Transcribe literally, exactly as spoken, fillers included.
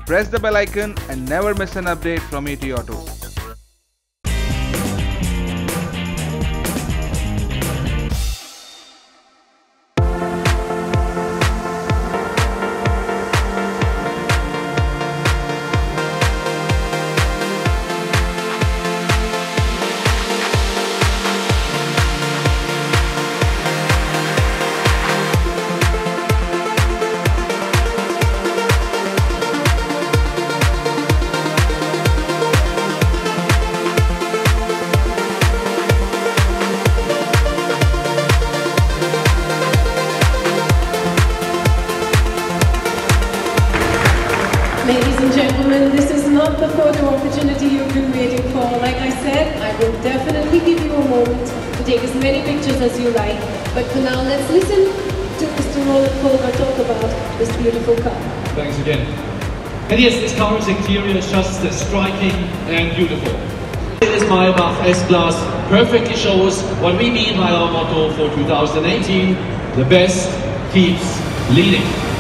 press the bell icon and never miss an update from E T Auto. Ladies and gentlemen, this is not the photo opportunity you've been waiting for. Like I said, I will definitely give you a moment to take as many pictures as you like. But for now, let's listen to Mister Roland Kolber talk about this beautiful car. Thanks again. And yes, this car's interior is just striking and beautiful. Mercedes Maybach S Class perfectly shows what we mean by our motto for two thousand eighteen, the best keeps leading.